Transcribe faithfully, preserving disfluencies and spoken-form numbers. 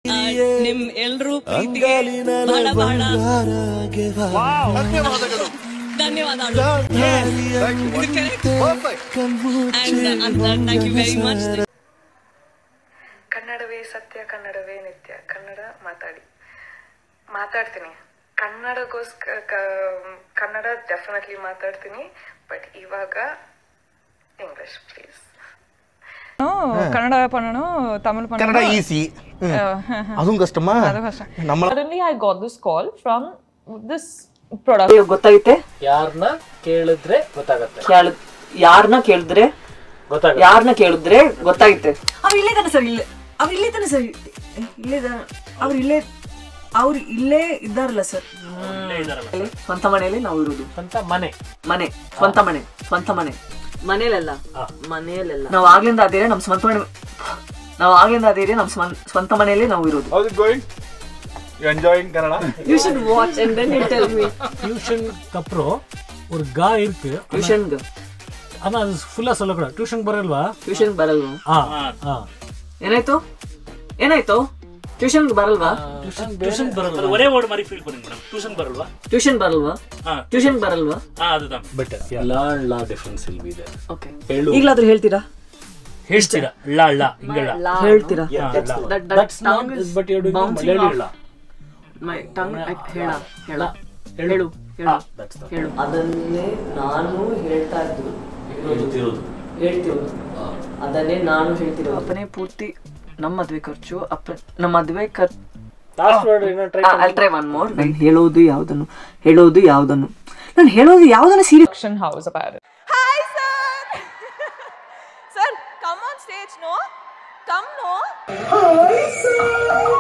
ನಿಮ್ ಎಲ್ರೂ ಪ್ರೀತಿಗೆ ಬಹಳ ಬಹಳ ಧನ್ಯವಾದಗಳು. ಕನ್ನಡವೇ ಸತ್ಯ, ಕನ್ನಡವೇ ನಿತ್ಯ. ಕನ್ನಡ ಮಾತಾಡಿ ಮಾತಾಡ್ತೀನಿ ಕನ್ನಡಗೋಸ್ಕರ, ಕನ್ನಡ ಡೆಫಿನೆಟ್ಲಿ ಮಾತಾಡ್ತೀನಿ. ಬಟ್ ಇವಾಗ ಇಂಗ್ಲಿಷ್ ಪ್ಲೀಸ್. ಕನ್ನಡ ಪಣ್ಣು ತಮಿಳ್ ಪಣ್ಣು ಕನ್ನಡ ಈಸಿ, ಅದು ಕಷ್ಟಮಾ. ಅದು ಕಷ್ಟ. Suddenly I got this call from this product. ಗೊತ್ತಾಗುತ್ತೆ, ಯಾರನ್ನ ಕೇಳಿದ್ರೆ ಗೊತ್ತಾಗುತ್ತೆ, ಯಾರನ್ನ ಕೇಳಿದ್ರೆ ಗೊತ್ತಾಗುತ್ತೆ, ಯಾರನ್ನ ಕೇಳಿದ್ರೆ ಗೊತ್ತಾಗುತ್ತೆ. ಅವ್ರು ಇಲ್ಲೇ ತಾನೆ ಸರ್, ಇಲ್ಲೇ ಅವ್ರು ಇಲ್ಲೇ ತಾನೆ ಸರ್, ಇಲ್ಲೇ ಅವ್ರು ಇಲ್ಲೇ ಅವ್ರು ಇಲ್ಲೇ ಇದ್ದಾರಲ್ಲ ಸರ್. ಸ್ವಂತ ಮನೆಯಲ್ಲಿ ನಾವು ಇರೋದು. ಸ್ವಂತ ಮನೆ ಮನೆ ಸ್ವಂತ ಮನೆ ಸ್ವಂತ ಮನೆ ಮನೇಲೆಲ್ಲ ಮನೆಯಲ್ಲೆಲ್ಲ ನಾವು ಆಗ್ಲಿಂದ ಅದೇ ನಮ್ ಸ್ವಂತ ಮನೆ, ನಾವು ಆಗ್ಲಿಂದ ಅದೇ ನಮ್ ಸ್ವಂತ ಮನೆಯಲ್ಲಿ ನಾವು ಇರೋದು. How's it going? You enjoying Kannada? You should watch and then you tell me. Tuition அப்புறம் ஒரு கா இருக்கு, ಟ್ಯೂಷನ್ ஆனா அது ஃபுல்லா சொல்லக்கூடாது. டியூஷன் ಬರಲ್ವಾ? ಟ್ಯೂಷನ್ ಬರಲ್ವಾ? ಆ ಆ ಏನಾಯ್ತು ಏನಾಯ್ತು ಟ್ಯೂಷನ್ ಬರಲ್ವಾ? டியூஷன் டியூஷன் ಬರಲ್ಲ, ஒரே ವರ್ಡ್ மாதிரி ಫೀಲ್ பண்ணுங்க ಮೇಡಂ. டியூஷன் ಬರಲ್ವಾ? ಟ್ಯೂಷನ್ ಬರಲ್ವಾ? ಟ್ಯೂಷನ್ ಬರಲ್ವಾ? ಆ அதுதான். ಬಟ್ ಲಾ ಲಾ ಡಿಫರೆನ್ಸ್ ಇಲ್ಲಿ ಇದೆ. ಓಕೆ, ಈಗಲಾದ್ರೂ ಹೇಳ್ತೀರಾ? ಹೇಳ್ತೀರಾ? ಲಾ ಲಾ ಇಂಗಲ್ಲ ಹೇಳ್ತೀರಾ? That's not, but you are doing Malayali ಲಾ. ಮೈ ಟಂಗ್ ಹೇಳ ಹೇಳ ಹೇಳು ಹೇಳು ಹೇಳು. ಅದನ್ನೇ ನಾನು ಹೇಳ್ತಾ ಇದ್ದು ಹೇಳ್ತಿರೋದು ಹೇಳ್ತಿರೋದು ಅದನ್ನೇ ನಾನು ಹೇಳ್ತಿರೋದು. ಅಪ್ಪನೇ ಪೂರ್ತಿ ನಮ್ಮ ಮದುವೆ ಖರ್ಚು, ಅಪ್ಪ ನಮ್ಮ ಮದುವೆ ಖರ್ಚು. I'll try one more. ನಾನು ಹೇಳೋದು ಯಾವುದನ್ನು ಹೇಳೋದು ಯಾವುದನ್ನು ನಾನು ಹೇಳೋದು ಯಾವುದನ್ನು serious. House about it. Hi sir. Sir, come on stage, no? Come, no? Hi sir.